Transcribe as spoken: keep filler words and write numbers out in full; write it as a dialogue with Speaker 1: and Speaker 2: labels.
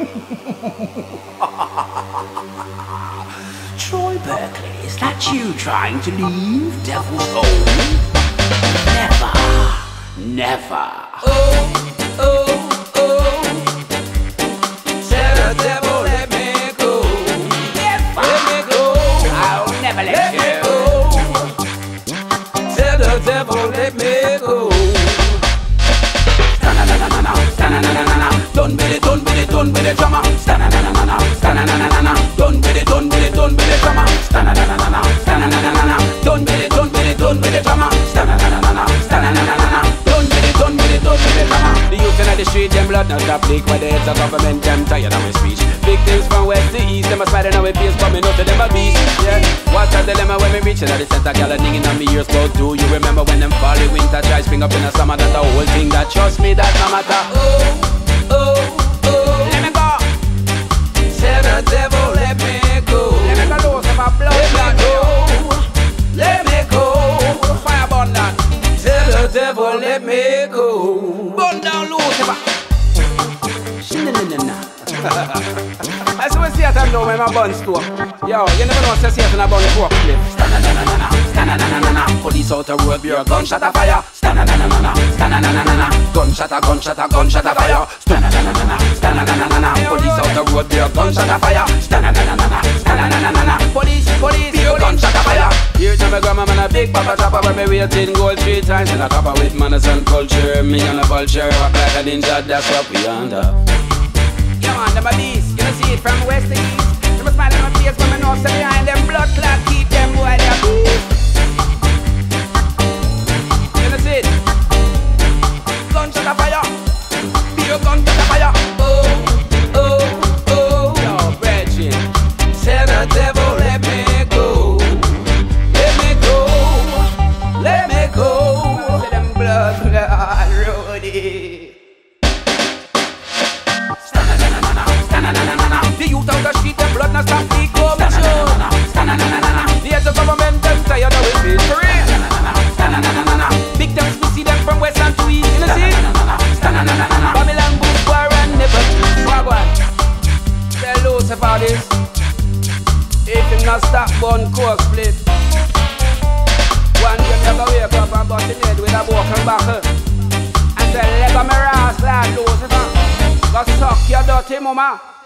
Speaker 1: Troy Berkley, is that you trying to leave Devil's Home? Never, never.
Speaker 2: Oh, oh, oh. Tell the devil let me go.
Speaker 1: Never.
Speaker 2: Let me go.
Speaker 1: I'll never let,
Speaker 2: Let
Speaker 1: you.
Speaker 2: me go. Tell the devil let me go.
Speaker 1: Sta-na-na-na-na-na, sta-na-na-na-na-na. Done with it, done with it, done with it, drama. Sta-na-na-na-na-na, sta-na-na-na-na-na. Done with it, done with it, done with it, drama. Sta-na-na-na-na-na, sta-na-na-na-na-na. Done with it, done with it, done with it, drama. Sta-na-na-na-na-na, sta-na-na-na-na-na. Done with it, done with it, done with it, drama.
Speaker 3: The youth in the street, them blood not stop leak. Where the heads of government, them tired of my speech. Victims from west to east, them a smiling on my face, coming out to them a beast. Yeah, what's a dilemma when we reach it at the center? Girl a dinging on me ears, but do you remember when them fall in winter try spring up in the summer? That the whole thing, that trust me, that no matter.
Speaker 2: Oh, oh, oh.
Speaker 1: Let me go.
Speaker 2: Tell the devil let me go.
Speaker 1: Let me go lose my blood.
Speaker 2: Let me go. Let me go.
Speaker 1: Fire burn that.
Speaker 2: Tell the devil let me go.
Speaker 1: Burn down Lucifer. Shin-na-na-na-na.
Speaker 3: I see we see it now when my bun store. Yo, you never know say see it in a bun pork clip.
Speaker 1: Sta-na-na-na-na-na, sta-na-na-na-na-na. Police out the road, your gunshot a fire. Sta-na-na-na-na-na, sta-na-na-na-na-na. Gunshot a, gunshot a, gunshot a fire. Sta-na-na-na-na-na, sta-na-na-na-na-na. Police out the road, your gunshot a fire. Sta-na-na-na-na-na, sta-na-na-na-na-na. Police, police, your gunshot a fire.
Speaker 3: Here to my grandma man a big papa chopper when me waiting gold three times in a copper with manners and culture. Me and a vulture, walk like a ninja, that's what we under.
Speaker 1: Yeah man, them a beast. You don't see it from west to east. Them a smile on my face, but me know say behind them blood clot keep them boy they a beast. You don't see it? Gunshot a fire. Be a gunshot a fire.
Speaker 2: Oh, oh, oh.
Speaker 1: Yo, brethren.
Speaker 2: Tell the devil let me go. Let me go. Let me go.
Speaker 1: Say them blood clot Rudy.
Speaker 3: The youth out the street, them blood not stop the corruption. The heads of government, them tired of it, it's for real. Victims, we see them from west and to east, you know see? Babylon, Bush, War and Never. Wagwan, tell Lucifer this. If him not stop, bun, coke split. One day you go wake up and bust him head with a broken buckle and say, "Leg on me ass, lad, Lucifer. Go suck your dirty mama."